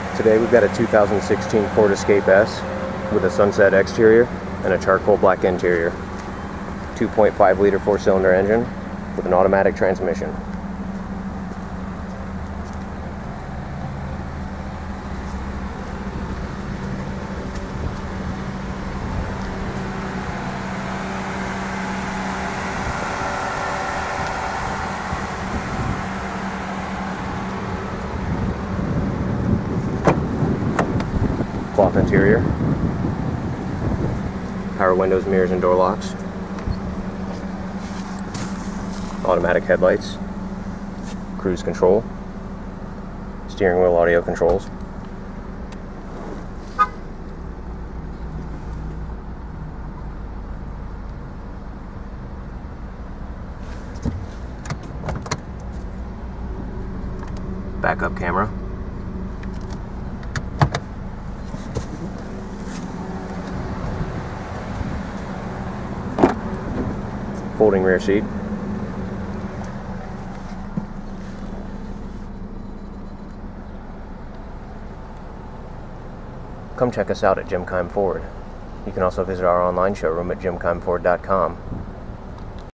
Today we've got a 2016 Ford Escape S with a sunset exterior and a charcoal black interior. 2.5 liter 4-cylinder engine with an automatic transmission. Cloth interior, power windows, mirrors, and door locks, automatic headlights, cruise control, steering wheel audio controls, backup camera, folding rear seat, come check us out at Jim Keim Ford. You can also visit our online showroom at jimkeimford.com.